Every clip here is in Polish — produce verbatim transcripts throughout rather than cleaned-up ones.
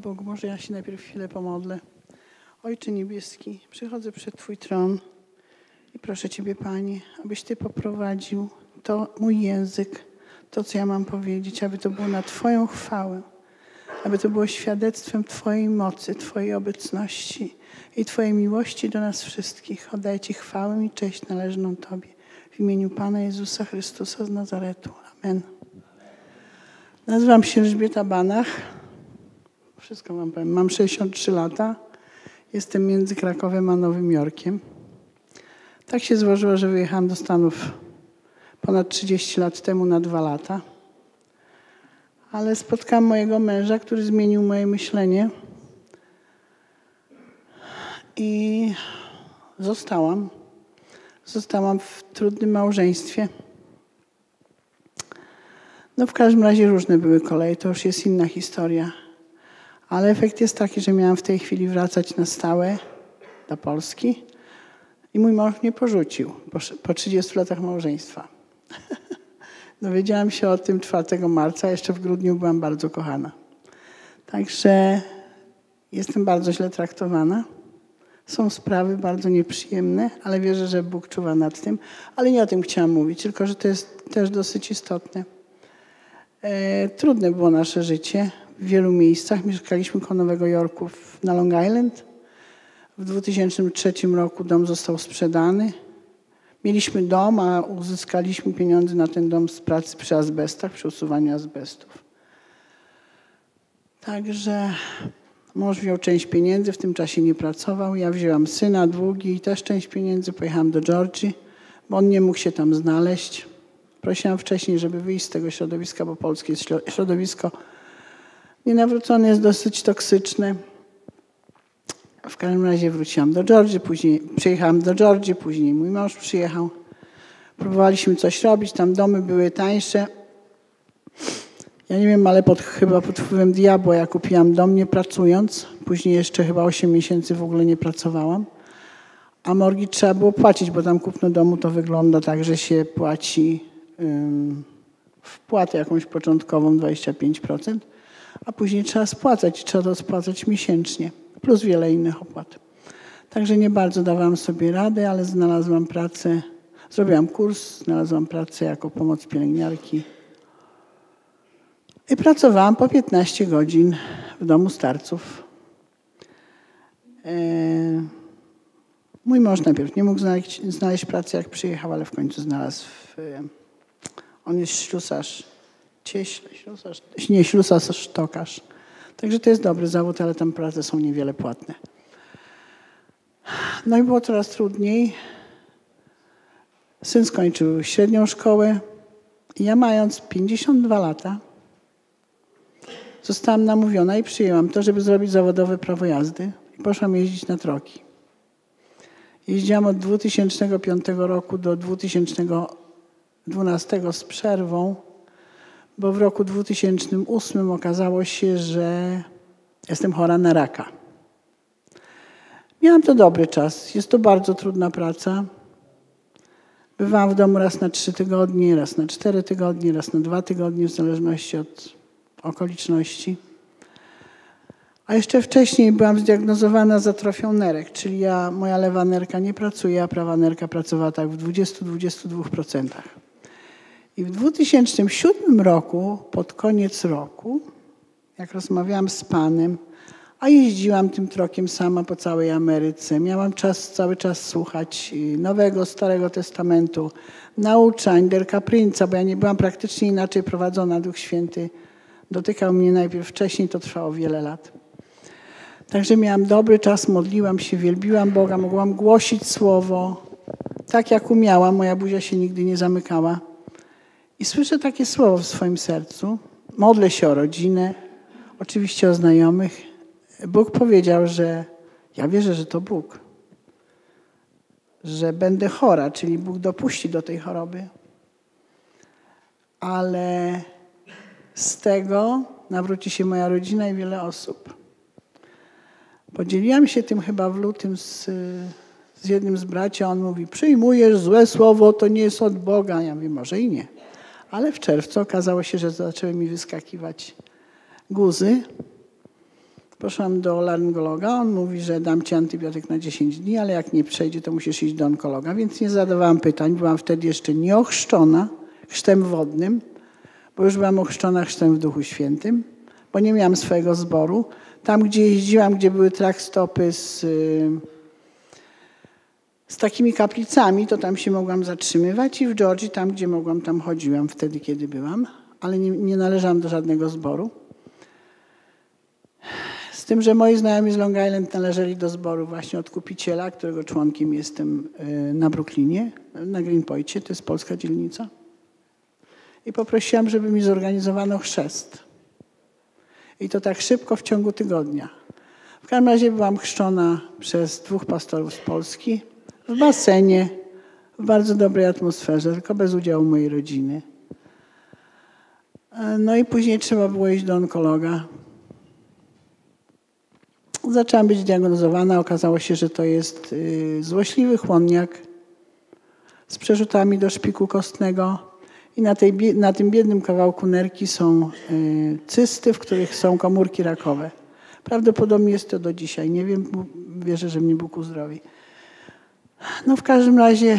Bogu. Może ja się najpierw chwilę pomodlę. Ojcze Niebieski, przychodzę przed Twój tron i proszę Ciebie, Panie, abyś Ty poprowadził to mój język, to, co ja mam powiedzieć, aby to było na Twoją chwałę, aby to było świadectwem Twojej mocy, Twojej obecności i Twojej miłości do nas wszystkich. Oddaję Ci chwałę i cześć należną Tobie. W imieniu Pana Jezusa Chrystusa z Nazaretu. Amen. Nazywam się Elżbieta Banach. Wszystko wam powiem. Mam sześćdziesiąt trzy lata. Jestem między Krakowem a Nowym Jorkiem. Tak się złożyło, że wyjechałam do Stanów ponad trzydzieści lat temu na dwa lata. Ale spotkałam mojego męża, który zmienił moje myślenie. I zostałam. Zostałam w trudnym małżeństwie. No w każdym razie różne były koleje, to już jest inna historia. Ale efekt jest taki, że miałam w tej chwili wracać na stałe do Polski i mój mąż mnie porzucił po, po trzydziestu latach małżeństwa. Dowiedziałam się o tym czwartego marca, jeszcze w grudniu byłam bardzo kochana. Także jestem bardzo źle traktowana. Są sprawy bardzo nieprzyjemne, ale wierzę, że Bóg czuwa nad tym. Ale nie o tym chciałam mówić, tylko że to jest też dosyć istotne. E, trudne było nasze życie w wielu miejscach. Mieszkaliśmy koło Nowego Jorku na Long Island. W dwa tysiące trzecim roku dom został sprzedany. Mieliśmy dom, a uzyskaliśmy pieniądze na ten dom z pracy przy azbestach, przy usuwaniu azbestów. Także mąż wziął część pieniędzy, w tym czasie nie pracował. Ja wzięłam syna, długi i też część pieniędzy. Pojechałam do Georgii, bo on nie mógł się tam znaleźć. Prosiłam wcześniej, żeby wyjść z tego środowiska, bo polskie środowisko nienawrócone jest dosyć toksyczne. W każdym razie wróciłam do Georgii, później przyjechałam do Georgii, później mój mąż przyjechał. Próbowaliśmy coś robić, tam domy były tańsze. Ja nie wiem, ale pod, chyba pod wpływem diabła ja kupiłam dom nie pracując. Później jeszcze chyba osiem miesięcy w ogóle nie pracowałam. A mortgage trzeba było płacić, bo tam kupno domu to wygląda tak, że się płaci ym, wpłatę jakąś początkową dwadzieścia pięć procent, a później trzeba spłacać. Trzeba to spłacać miesięcznie, plus wiele innych opłat. Także nie bardzo dawałam sobie radę, ale znalazłam pracę. Zrobiłam kurs, znalazłam pracę jako pomoc pielęgniarki. I pracowałam po piętnaście godzin w domu starców. E, mój mąż najpierw nie mógł znaleźć, znaleźć pracy, jak przyjechał, ale w końcu znalazł. W, on jest ślusarz, cieśle, ślusarz, nie ślusarz, tokarz. Także to jest dobry zawód, ale tam prace są niewiele płatne. No i było coraz trudniej. Syn skończył średnią szkołę. I ja mając pięćdziesiąt dwa lata, zostałam namówiona i przyjęłam to, żeby zrobić zawodowe prawo jazdy. I poszłam jeździć na troki. Jeździłam od dwa tysiące piątego roku do dwa tysiące dwunastego z przerwą, bo w roku dwa tysiące ósmym okazało się, że jestem chora na raka. Miałam to dobry czas. Jest to bardzo trudna praca. Bywałam w domu raz na trzy tygodnie, raz na cztery tygodnie, raz na dwa tygodnie, w zależności od okoliczności. A jeszcze wcześniej byłam zdiagnozowana z atrofią nerek, czyli ja, moja lewa nerka nie pracuje, a prawa nerka pracowała tak w dwudziestu do dwudziestu dwóch procent. I w dwa tysiące siódmym roku, pod koniec roku, jak rozmawiałam z Panem, a jeździłam tym trokiem sama po całej Ameryce, miałam czas cały czas słuchać Nowego, Starego Testamentu, nauczań Derka Prince'a, bo ja nie byłam praktycznie inaczej prowadzona. Duch Święty dotykał mnie najpierw wcześniej, to trwało wiele lat. Także miałam dobry czas, modliłam się, wielbiłam Boga, mogłam głosić Słowo. Tak jak umiałam, moja buzia się nigdy nie zamykała. I słyszę takie słowo w swoim sercu. Modlę się o rodzinę, oczywiście o znajomych. Bóg powiedział, że ja wierzę, że to Bóg. Że będę chora, czyli Bóg dopuści do tej choroby. Ale z tego nawróci się moja rodzina i wiele osób. Podzieliłam się tym chyba w lutym z, z jednym z braci, a on mówi, przyjmujesz złe słowo, to nie jest od Boga. Ja mówię, może i nie. Ale w czerwcu okazało się, że zaczęły mi wyskakiwać guzy. Poszłam do laryngologa, on mówi, że dam ci antybiotyk na dziesięć dni, ale jak nie przejdzie, to musisz iść do onkologa. Więc nie zadawałam pytań, byłam wtedy jeszcze nieochrzczona chrztem wodnym, bo już byłam ochrzczona chrztem w Duchu Świętym, bo nie miałam swojego zboru. Tam, gdzie jeździłam, gdzie były trackstopy z, z takimi kaplicami, to tam się mogłam zatrzymywać i w Georgii, tam gdzie mogłam, tam chodziłam wtedy, kiedy byłam, ale nie, nie należałam do żadnego zboru. Z tym, że moi znajomi z Long Island należeli do zboru właśnie Odkupiciela, którego członkiem jestem na Brooklynie, na Greenpointie, to jest polska dzielnica. I poprosiłam, żeby mi zorganizowano chrzest. I to tak szybko w ciągu tygodnia. W każdym razie byłam chrzczona przez dwóch pastorów z Polski w basenie, w bardzo dobrej atmosferze, tylko bez udziału mojej rodziny. No i później trzeba było iść do onkologa. Zaczęłam być diagnozowana. Okazało się, że to jest złośliwy chłonniak z przerzutami do szpiku kostnego. I na, tej, na tym biednym kawałku nerki są cysty, w których są komórki rakowe. Prawdopodobnie jest to do dzisiaj. Nie wiem, wierzę, że mnie Bóg uzdrowi. No w każdym razie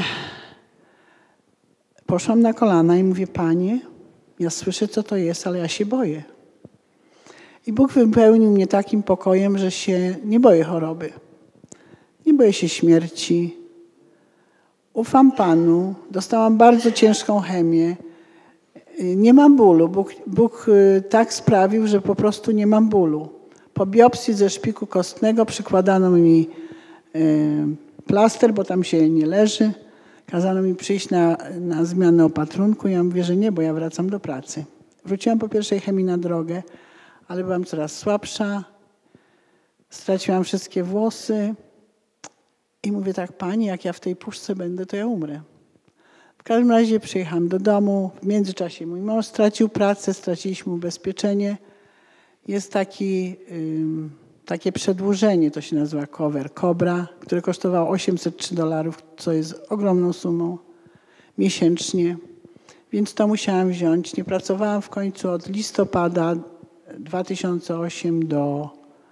poszłam na kolana i mówię, Panie, ja słyszę, co to jest, ale ja się boję. I Bóg wypełnił mnie takim pokojem, że się nie boję choroby. Nie boję się śmierci. Ufam Panu. Dostałam bardzo ciężką chemię. Nie mam bólu. Bóg, Bóg tak sprawił, że po prostu nie mam bólu. Po biopsji ze szpiku kostnego przykładano mi plaster, bo tam się nie leży. Kazano mi przyjść na, na zmianę opatrunku. Ja mówię, że nie, bo ja wracam do pracy. Wróciłam po pierwszej chemii na drogę, ale byłam coraz słabsza. Straciłam wszystkie włosy. I mówię tak, Pani, jak ja w tej puszce będę, to ja umrę. W każdym razie przyjechałam do domu. W międzyczasie mój mąż stracił pracę, straciliśmy ubezpieczenie. Jest taki, ym, takie przedłużenie, to się nazywa Cover, Cobra, które kosztowało osiemset trzy dolarów, co jest ogromną sumą miesięcznie. Więc to musiałam wziąć. Nie pracowałam w końcu od listopada dwa tysiące ósmego do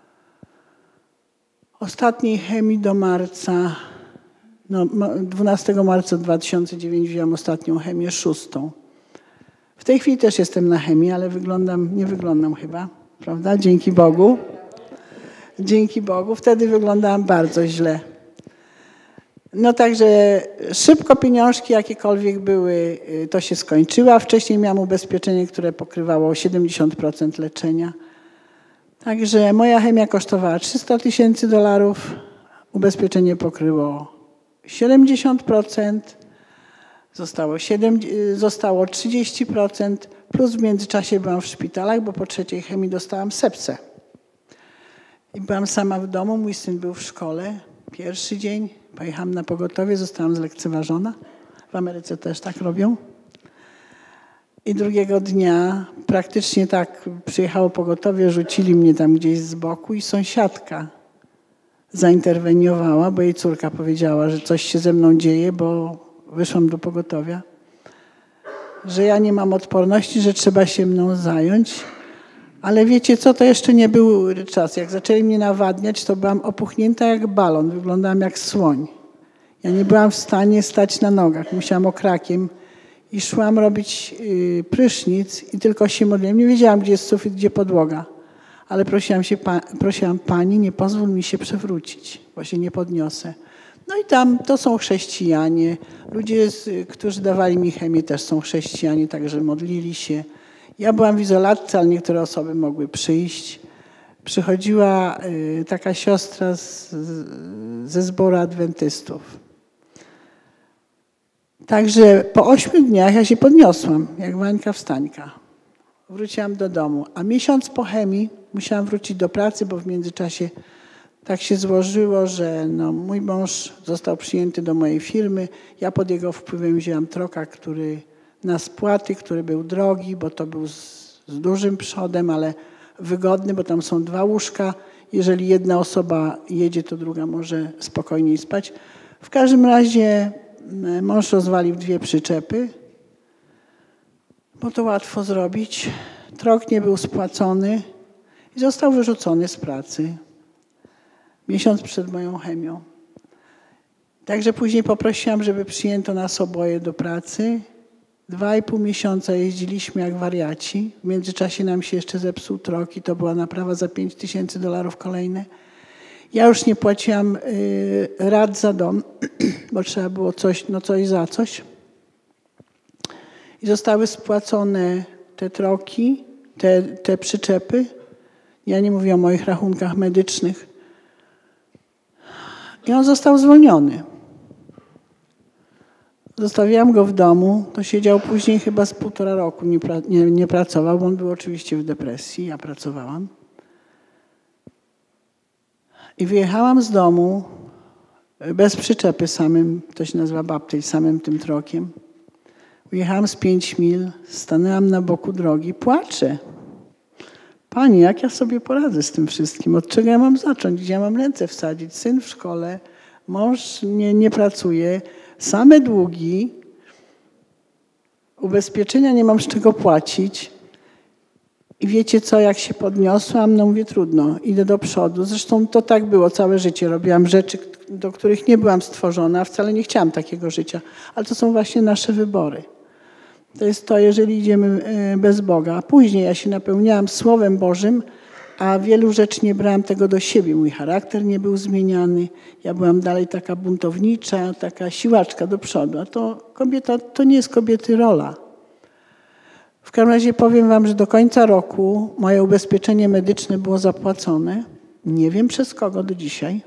ostatniej chemii do marca, no dwunastego marca dwa tysiące dziewiątego wziąłem ostatnią chemię, szóstą. W tej chwili też jestem na chemii, ale wyglądam, nie wyglądam chyba, prawda? Dzięki Bogu. Dzięki Bogu. Wtedy wyglądałam bardzo źle. No także szybko pieniążki jakiekolwiek były, to się skończyło. Wcześniej miałam ubezpieczenie, które pokrywało siedemdziesiąt procent leczenia. Także moja chemia kosztowała trzysta tysięcy dolarów, ubezpieczenie pokryło siedemdziesiąt procent, zostało, siedem, zostało trzydzieści procent, plus w międzyczasie byłam w szpitalach, bo po trzeciej chemii dostałam sepsę. I byłam sama w domu, mój syn był w szkole, pierwszy dzień, pojechałam na pogotowie, zostałam zlekceważona. W Ameryce też tak robią. I drugiego dnia praktycznie tak przyjechało pogotowie, rzucili mnie tam gdzieś z boku i sąsiadka zainterweniowała, bo jej córka powiedziała, że coś się ze mną dzieje, bo wyszłam do pogotowia, że ja nie mam odporności, że trzeba się mną zająć. Ale wiecie co, to jeszcze nie był czas. Jak zaczęli mnie nawadniać, to byłam opuchnięta jak balon, wyglądałam jak słoń. Ja nie byłam w stanie stać na nogach, musiałam okrakiem i szłam robić yy, prysznic i tylko się modliłam. Nie wiedziałam, gdzie jest sufit, gdzie podłoga. Ale prosiłam, się, pa, prosiłam Pani, nie pozwól mi się przewrócić, bo się nie podniosę. No i tam to są chrześcijanie. Ludzie, z, którzy dawali mi chemię, też są chrześcijanie, także modlili się. Ja byłam w izolatce, ale niektóre osoby mogły przyjść. Przychodziła y, taka siostra z, z, ze zboru adwentystów. Także po ośmiu dniach ja się podniosłam, jak Wańka wstańka. Wróciłam do domu, a miesiąc po chemii musiałam wrócić do pracy, bo w międzyczasie tak się złożyło, że no, mój mąż został przyjęty do mojej firmy. Ja pod jego wpływem wzięłam troka, który na spłaty, który był drogi, bo to był z, z dużym przodem, ale wygodny, bo tam są dwa łóżka. Jeżeli jedna osoba jedzie, to druga może spokojniej spać. W każdym razie mąż rozwalił dwie przyczepy, bo to łatwo zrobić. Trok nie był spłacony. I został wyrzucony z pracy miesiąc przed moją chemią. Także później poprosiłam, żeby przyjęto nas oboje do pracy. Dwa i pół miesiąca jeździliśmy jak wariaci. W międzyczasie nam się jeszcze zepsuł trok i to była naprawa za pięć tysięcy dolarów kolejne. Ja już nie płaciłam y, rat za dom, bo trzeba było coś, no coś za coś. I zostały spłacone te troki, te, te przyczepy. Ja nie mówię o moich rachunkach medycznych. I on został zwolniony. Zostawiłam go w domu, to siedział później chyba z półtora roku, nie, nie, nie pracował, bo on był oczywiście w depresji, ja pracowałam. I wyjechałam z domu bez przyczepy samym, to się nazywa babtej, samym tym trokiem. Wyjechałam z pięć mil, stanęłam na boku drogi, płaczę. Pani, jak ja sobie poradzę z tym wszystkim? Od czego ja mam zacząć? Gdzie ja mam ręce wsadzić? Syn w szkole, mąż nie, nie pracuje, same długi, ubezpieczenia nie mam z czego płacić. I wiecie co, jak się podniosłam, no mówię, trudno, idę do przodu. Zresztą to tak było całe życie. Robiłam rzeczy, do których nie byłam stworzona, wcale nie chciałam takiego życia. Ale to są właśnie nasze wybory. To jest to, jeżeli idziemy bez Boga. A później ja się napełniałam Słowem Bożym, a wielu rzeczy nie brałam tego do siebie. Mój charakter nie był zmieniany. Ja byłam dalej taka buntownicza, taka siłaczka do przodu. A to kobieta, to nie jest kobiety rola. W każdym razie powiem wam, że do końca roku moje ubezpieczenie medyczne było zapłacone. Nie wiem przez kogo do dzisiaj.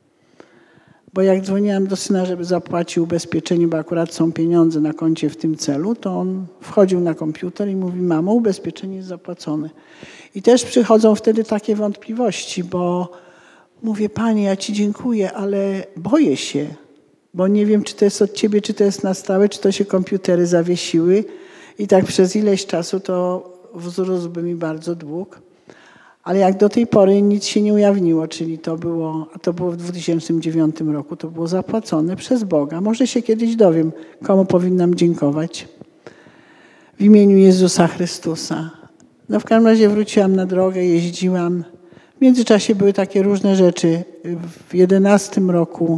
Bo jak dzwoniłam do syna, żeby zapłacił ubezpieczenie, bo akurat są pieniądze na koncie w tym celu, to on wchodził na komputer i mówi, mamo, ubezpieczenie jest zapłacone. I też przychodzą wtedy takie wątpliwości, bo mówię, Panie, ja Ci dziękuję, ale boję się, bo nie wiem, czy to jest od Ciebie, czy to jest na stałe, czy to się komputery zawiesiły. I tak przez ileś czasu to wzrósłby mi bardzo dług. Ale jak do tej pory nic się nie ujawniło, czyli to było, a to było w dwa tysiące dziewiątym roku, to było zapłacone przez Boga. Może się kiedyś dowiem, komu powinnam dziękować. W imieniu Jezusa Chrystusa. No w każdym razie wróciłam na drogę, jeździłam. W międzyczasie były takie różne rzeczy. W jedenastym roku,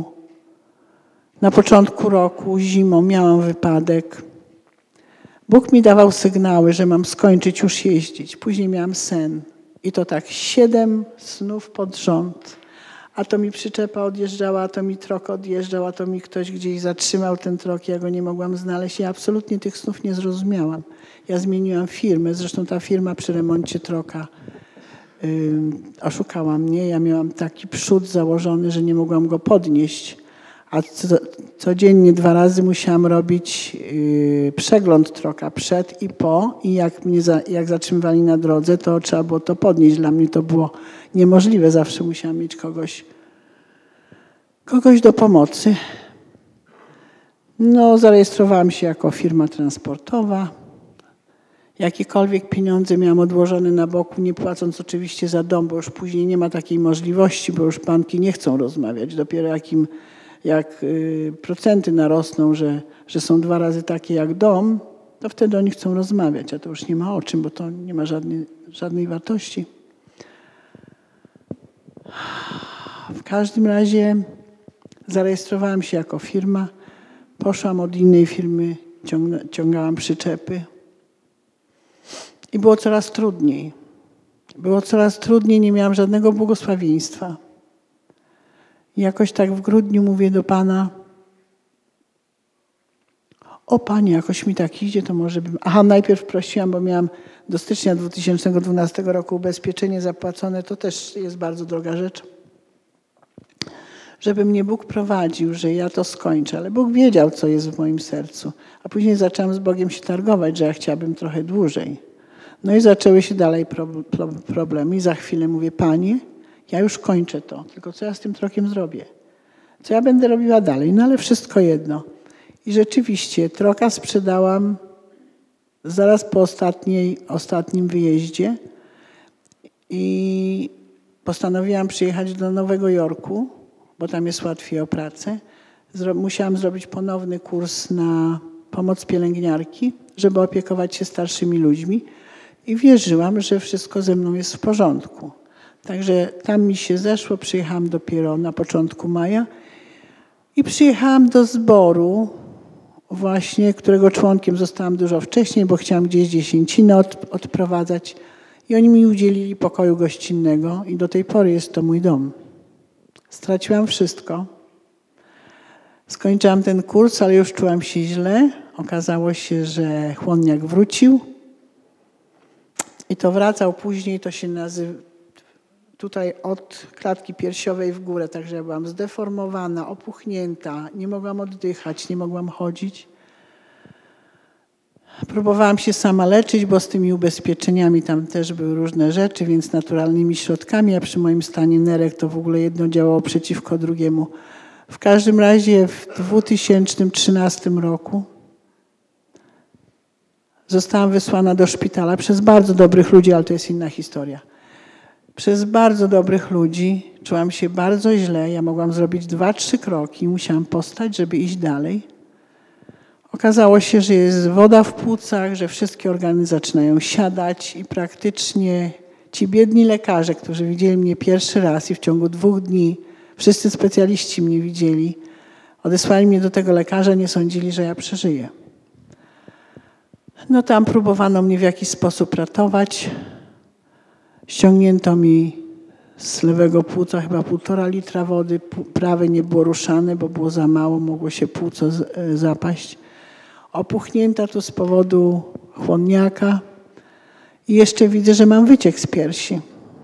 na początku roku, zimą miałam wypadek. Bóg mi dawał sygnały, że mam skończyć już jeździć. Później miałam sen. I to tak siedem snów pod rząd. A to mi przyczepa odjeżdżała, a to mi trok odjeżdżał, a to mi ktoś gdzieś zatrzymał ten trok. Ja go nie mogłam znaleźć. Ja absolutnie tych snów nie zrozumiałam. Ja zmieniłam firmę. Zresztą ta firma przy remoncie troka yy, oszukała mnie. Ja miałam taki przód założony, że nie mogłam go podnieść. A co, codziennie dwa razy musiałam robić yy, przegląd troka przed i po. I jak mnie za, jak zatrzymywali na drodze, to trzeba było to podnieść. Dla mnie to było niemożliwe. Zawsze musiałam mieć kogoś, kogoś do pomocy. No, zarejestrowałam się jako firma transportowa. Jakiekolwiek pieniądze miałam odłożone na boku, nie płacąc oczywiście za dom, bo już później nie ma takiej możliwości, bo już banki nie chcą rozmawiać. Dopiero jakim jak y, procenty narosną, że, że są dwa razy takie jak dom, to wtedy oni chcą rozmawiać, a to już nie ma o czym, bo to nie ma żadnej, żadnej wartości. W każdym razie zarejestrowałam się jako firma, poszłam od innej firmy, ciągna, ciągałam przyczepy i było coraz trudniej. Było coraz trudniej, nie miałam żadnego błogosławieństwa. I jakoś tak w grudniu mówię do Pana, o Panie, jakoś mi tak idzie, to może bym... Aha, najpierw prosiłam, bo miałam do stycznia dwa tysiące dwunastego roku ubezpieczenie zapłacone, to też jest bardzo droga rzecz, żeby mnie Bóg prowadził, że ja to skończę. Ale Bóg wiedział, co jest w moim sercu. A później zaczęłam z Bogiem się targować, że ja chciałabym trochę dłużej. No i zaczęły się dalej problemy i za chwilę mówię, Panie, ja już kończę to, tylko co ja z tym trokiem zrobię? Co ja będę robiła dalej? No ale wszystko jedno. I rzeczywiście troka sprzedałam zaraz po ostatniej, ostatnim wyjeździe i postanowiłam przyjechać do Nowego Jorku, bo tam jest łatwiej o pracę. Zro- musiałam zrobić ponowny kurs na pomoc pielęgniarki, żeby opiekować się starszymi ludźmi. i wierzyłam, że wszystko ze mną jest w porządku. Także tam mi się zeszło, przyjechałam dopiero na początku maja i przyjechałam do zboru właśnie, którego członkiem zostałam dużo wcześniej, bo chciałam gdzieś dziesięcinę od, odprowadzać i oni mi udzielili pokoju gościnnego i do tej pory jest to mój dom. Straciłam wszystko. Skończyłam ten kurs, ale już czułam się źle. Okazało się, że chłonniak wrócił i to wracał później, to się nazywa tutaj od klatki piersiowej w górę, także ja byłam zdeformowana, opuchnięta, nie mogłam oddychać, nie mogłam chodzić. Próbowałam się sama leczyć, bo z tymi ubezpieczeniami tam też były różne rzeczy, więc naturalnymi środkami, a przy moim stanie nerek to w ogóle jedno działało przeciwko drugiemu. W każdym razie w dwa tysiące trzynastym roku zostałam wysłana do szpitala przez bardzo dobrych ludzi, ale to jest inna historia. Przez bardzo dobrych ludzi czułam się bardzo źle. Ja mogłam zrobić dwa, trzy kroki. Musiałam postać, żeby iść dalej. Okazało się, że jest woda w płucach, że wszystkie organy zaczynają siadać i praktycznie ci biedni lekarze, którzy widzieli mnie pierwszy raz i w ciągu dwóch dni wszyscy specjaliści mnie widzieli, odesłali mnie do tego lekarza, nie sądzili, że ja przeżyję. No tam próbowano mnie w jakiś sposób ratować. Ściągnięto mi z lewego płuca chyba półtora litra wody, prawe nie było ruszane, bo było za mało, mogło się płuco zapaść. Opuchnięta tu z powodu chłonniaka i jeszcze widzę, że mam wyciek z piersi.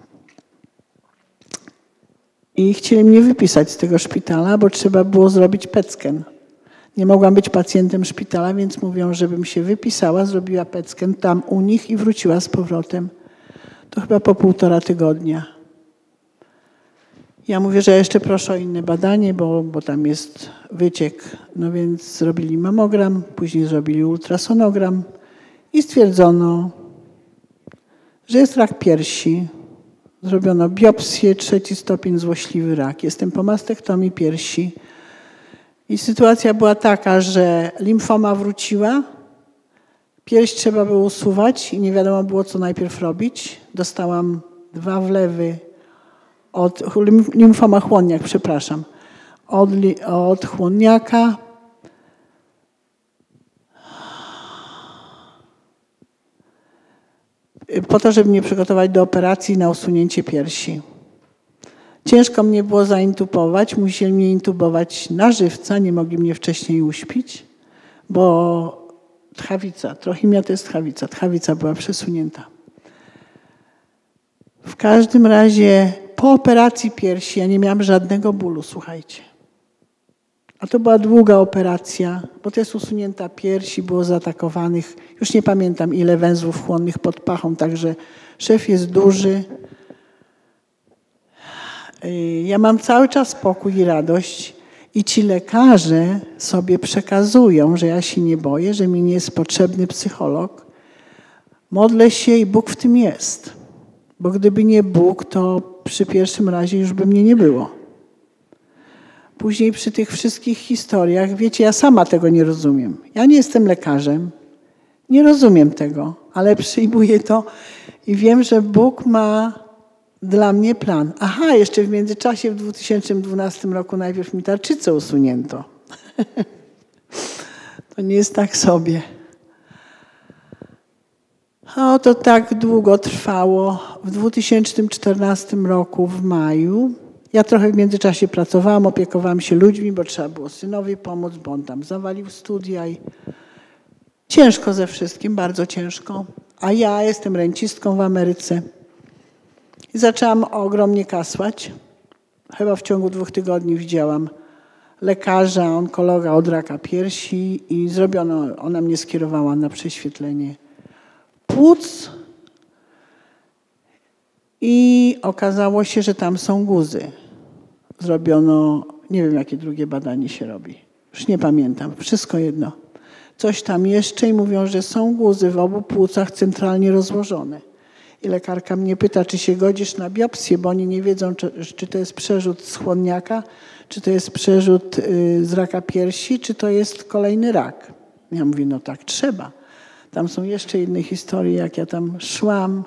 I chcieli mnie wypisać z tego szpitala, bo trzeba było zrobić P E T scan. Nie mogłam być pacjentem szpitala, więc mówią, żebym się wypisała, zrobiła P E T scan tam u nich i wróciła z powrotem. To chyba po półtora tygodnia. Ja mówię, że jeszcze proszę o inne badanie, bo, bo tam jest wyciek. No więc zrobili mamogram, później zrobili ultrasonogram i stwierdzono, że jest rak piersi. Zrobiono biopsję, trzeci stopień złośliwy rak. Jestem po mastektomii piersi. I sytuacja była taka, że limfoma wróciła, pierś trzeba było usuwać i nie wiadomo było, co najpierw robić. Dostałam dwa wlewy od limfoma chłonniak, przepraszam, od, od chłonniaka. Po to, żeby mnie przygotować do operacji na usunięcie piersi. Ciężko mnie było zaintubować, musieli mnie intubować na żywca, nie mogli mnie wcześniej uśpić, bo tchawica, trochimia to jest tchawica, tchawica była przesunięta. W każdym razie po operacji piersi ja nie miałam żadnego bólu, słuchajcie. A to była długa operacja, bo to jest usunięta pierś i było zaatakowanych, już nie pamiętam ile węzłów chłonnych pod pachą, także szef jest duży. Ja mam cały czas spokój i radość i ci lekarze sobie przekazują, że ja się nie boję, że mi nie jest potrzebny psycholog. Modlę się i Bóg w tym jest. Bo gdyby nie Bóg, to przy pierwszym razie już by mnie nie było. Później przy tych wszystkich historiach, wiecie, ja sama tego nie rozumiem. Ja nie jestem lekarzem, nie rozumiem tego, ale przyjmuję to i wiem, że Bóg ma dla mnie plan. Aha, jeszcze w międzyczasie w dwa tysiące dwunastym roku najpierw mi tarczycę usunięto. To nie jest tak sobie. O, to tak długo trwało. W dwa tysiące czternastym roku w maju ja trochę w międzyczasie pracowałam, opiekowałam się ludźmi, bo trzeba było synowi pomóc, bo on tam zawalił studia i ciężko ze wszystkim, bardzo ciężko. A ja jestem rencistką w Ameryce i zaczęłam ogromnie kasłać. Chyba w ciągu dwóch tygodni widziałam lekarza, onkologa od raka piersi i zrobiono, ona mnie skierowała na prześwietlenie płuc i okazało się, że tam są guzy. Zrobiono, nie wiem jakie drugie badanie się robi, już nie pamiętam, wszystko jedno. Coś tam jeszcze i mówią, że są guzy w obu płucach centralnie rozłożone. I lekarka mnie pyta, czy się godzisz na biopsję, bo oni nie wiedzą, czy, czy to jest przerzut z chłonniaka, czy to jest przerzut y, z raka piersi, czy to jest kolejny rak. Ja mówię, no tak trzeba. Tam są jeszcze inne historie, jak ja tam szłam.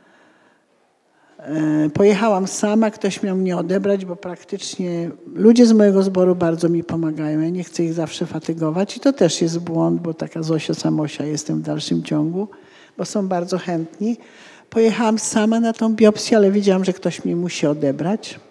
Pojechałam sama, ktoś miał mnie odebrać, bo praktycznie ludzie z mojego zboru bardzo mi pomagają. Ja nie chcę ich zawsze fatygować i to też jest błąd, bo taka Zosia Samosia jestem w dalszym ciągu, bo są bardzo chętni. Pojechałam sama na tą biopsję, ale wiedziałam, że ktoś mnie musi odebrać.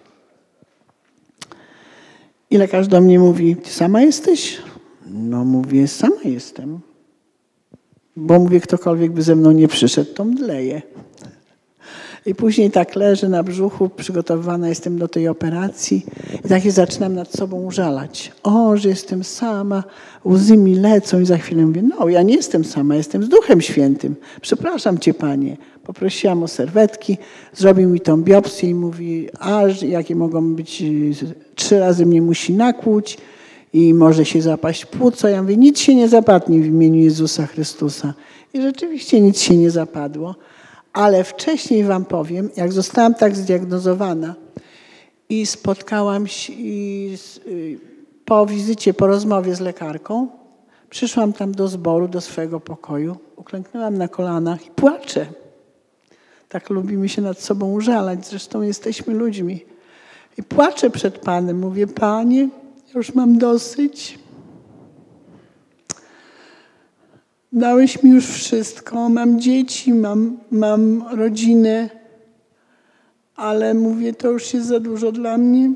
I lekarz do mnie mówi, ty sama jesteś? No mówię, sama jestem. Bo mówię, ktokolwiek by ze mną nie przyszedł, to mdleję. I później tak leżę na brzuchu, przygotowywana jestem do tej operacji i tak się zaczynam nad sobą użalać. O, że jestem sama, łzy mi lecą i za chwilę mówię, no ja nie jestem sama, jestem z Duchem Świętym. Przepraszam cię, Panie. Poprosiłam o serwetki, zrobił mi tą biopsję i mówi, a jakie mogą być, trzy razy mnie musi nakłuć i może się zapaść płuco. Ja mówię, nic się nie zapadnie w imieniu Jezusa Chrystusa. I rzeczywiście nic się nie zapadło. Ale wcześniej wam powiem, jak zostałam tak zdiagnozowana i spotkałam się i po wizycie, po rozmowie z lekarką, przyszłam tam do zboru, do swojego pokoju, uklęknęłam na kolanach i płaczę. Tak lubimy się nad sobą użalać, zresztą jesteśmy ludźmi. I płaczę przed Panem, mówię, Panie, ja już mam dosyć. Dałeś mi już wszystko, mam dzieci, mam, mam rodzinę, ale mówię, to już jest za dużo dla mnie.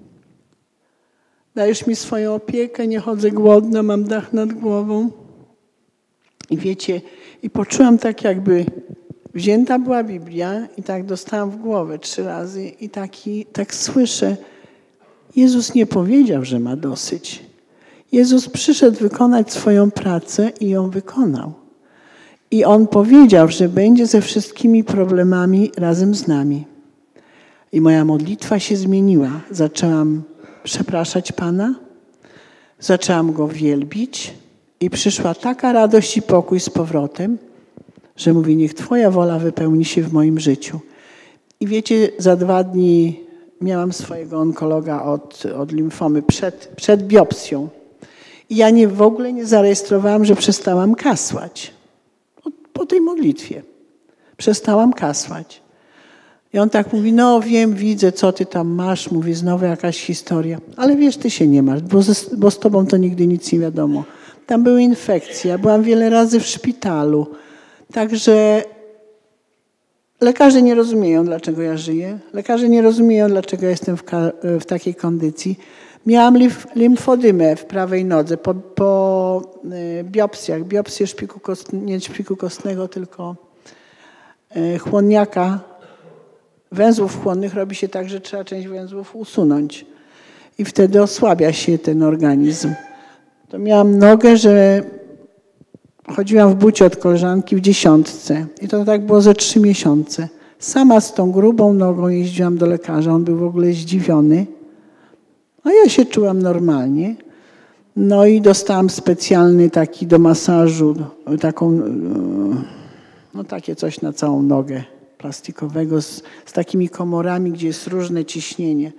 Dajesz mi swoją opiekę, nie chodzę głodna, mam dach nad głową. I wiecie, i poczułam tak jakby wzięta była Biblia i tak dostałam w głowę trzy razy i taki, tak słyszę, Jezus nie powiedział, że ma dosyć. Jezus przyszedł wykonać swoją pracę i ją wykonał. I On powiedział, że będzie ze wszystkimi problemami razem z nami. I moja modlitwa się zmieniła. Zaczęłam przepraszać Pana, zaczęłam Go wielbić i przyszła taka radość i pokój z powrotem, że mówię, niech Twoja wola wypełni się w moim życiu. I wiecie, za dwa dni miałam swojego onkologa od, od limfomy przed, przed biopsją. I ja nie, w ogóle nie zarejestrowałam, że przestałam kasłać. Po, po tej modlitwie. Przestałam kasłać. I on tak mówi, no wiem, widzę, co ty tam masz. Mówi, znowu jakaś historia. Ale wiesz, ty się nie martw, bo, ze, bo z tobą to nigdy nic nie wiadomo. Tam były infekcje, ja byłam wiele razy w szpitalu. Także lekarze nie rozumieją, dlaczego ja żyję. Lekarze nie rozumieją, dlaczego ja jestem w, w takiej kondycji. Miałam limfodymę w prawej nodze po, po biopsjach. Biopsję szpiku kost, nie szpiku kostnego, tylko chłonniaka. Węzłów chłonnych robi się tak, że trzeba część węzłów usunąć. I wtedy osłabia się ten organizm. To miałam nogę, że chodziłam w bucie od koleżanki w dziesiątce. I to tak było ze trzy miesiące. Sama z tą grubą nogą jeździłam do lekarza. On był w ogóle zdziwiony. A ja się czułam normalnie. No i dostałam specjalny taki do masażu, taką, no takie coś na całą nogę plastikowego z, z takimi komorami, gdzie jest różne ciśnienie.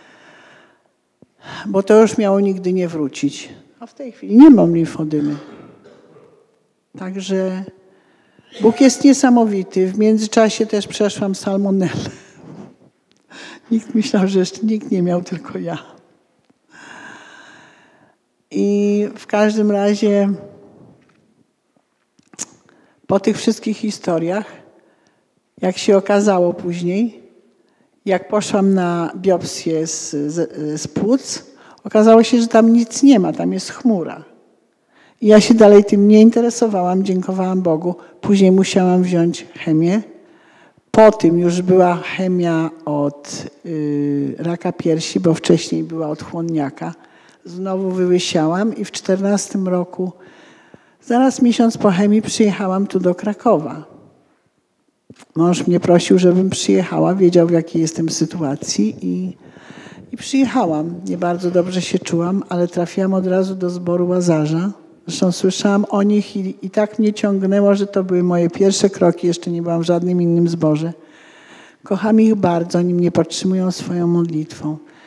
Bo to już miało nigdy nie wrócić. A w tej chwili nie mam limfodymy. Także Bóg jest niesamowity. W międzyczasie też przeszłam salmonellę. Nikt myślał, że jeszcze nikt nie miał, tylko ja. I w każdym razie po tych wszystkich historiach, jak się okazało później, jak poszłam na biopsję z, z, z płuc, okazało się, że tam nic nie ma, tam jest chmura. I ja się dalej tym nie interesowałam, dziękowałam Bogu. Później musiałam wziąć chemię. Po tym już była chemia od y, raka piersi, bo wcześniej była od chłonniaka. Znowu wyłysiałam i w czternastym roku, zaraz miesiąc po chemii, przyjechałam tu do Krakowa. Mąż mnie prosił, żebym przyjechała, wiedział, w jakiej jestem sytuacji i, i przyjechałam. Nie bardzo dobrze się czułam, ale trafiłam od razu do zboru Łazarza. Zresztą słyszałam o nich i, i tak mnie ciągnęło, że to były moje pierwsze kroki. Jeszcze nie byłam w żadnym innym zborze. Kocham ich bardzo, oni mnie podtrzymują swoją modlitwą.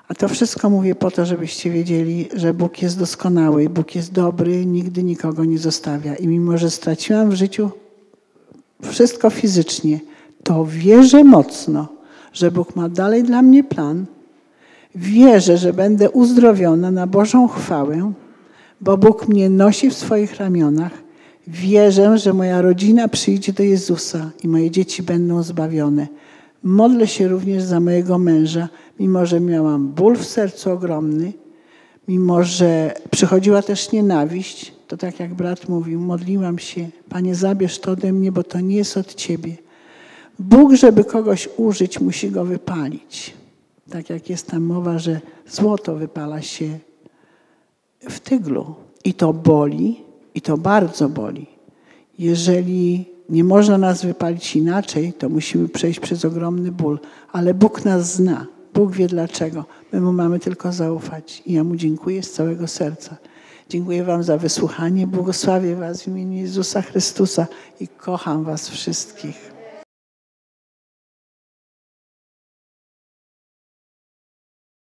A to wszystko mówię po to, żebyście wiedzieli, że Bóg jest doskonały, Bóg jest dobry, nigdy nikogo nie zostawia. I mimo, że straciłam w życiu wszystko fizycznie, to wierzę mocno, że Bóg ma dalej dla mnie plan. Wierzę, że będę uzdrowiona na Bożą chwałę, bo Bóg mnie nosi w swoich ramionach. Wierzę, że moja rodzina przyjdzie do Jezusa i moje dzieci będą zbawione. Modlę się również za mojego męża, mimo że miałam ból w sercu ogromny, mimo że przychodziła też nienawiść, to tak jak brat mówił, modliłam się, Panie, zabierz to ode mnie, bo to nie jest od Ciebie. Bóg, żeby kogoś użyć, musi go wypalić. Tak jak jest tam mowa, że złoto wypala się w tyglu. I to boli, i to bardzo boli. Jeżeli nie można nas wypalić inaczej, to musimy przejść przez ogromny ból. Ale Bóg nas zna. Bóg wie dlaczego. My Mu mamy tylko zaufać. I ja Mu dziękuję z całego serca. Dziękuję Wam za wysłuchanie. Błogosławię Was w imieniu Jezusa Chrystusa i kocham Was wszystkich.